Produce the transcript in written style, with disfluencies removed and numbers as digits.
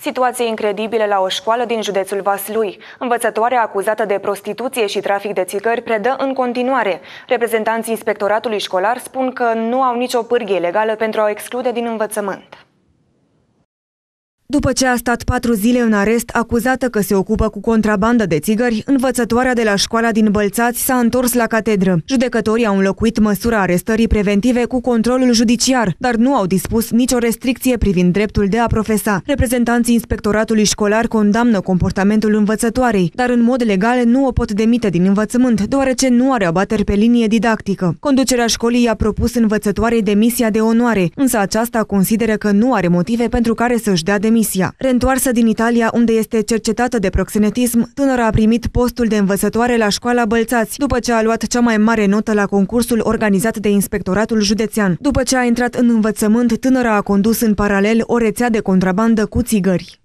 Situație incredibile la o școală din județul Vaslui. Învățătoarea acuzată de prostituție și trafic de țigări predă în continuare. Reprezentanții inspectoratului școlar spun că nu au nicio pârghie legală pentru a o exclude din învățământ. După ce a stat 4 zile în arest, acuzată că se ocupă cu contrabandă de țigări, învățătoarea de la școala din Bălțați s-a întors la catedră. Judecătorii au înlocuit măsura arestării preventive cu controlul judiciar, dar nu au dispus nicio restricție privind dreptul de a profesa. Reprezentanții inspectoratului școlar condamnă comportamentul învățătoarei, dar în mod legal nu o pot demite din învățământ, deoarece nu are abateri pe linie didactică. Conducerea școlii i-a propus învățătoarei demisia de onoare, însă aceasta consideră că nu are motive pentru care să-și dea demisia. Reîntoarsă din Italia, unde este cercetată de proxenetism, tânăra a primit postul de învățătoare la școala Bălțați, după ce a luat cea mai mare notă la concursul organizat de Inspectoratul Județean. După ce a intrat în învățământ, tânăra a condus în paralel o rețea de contrabandă cu țigări.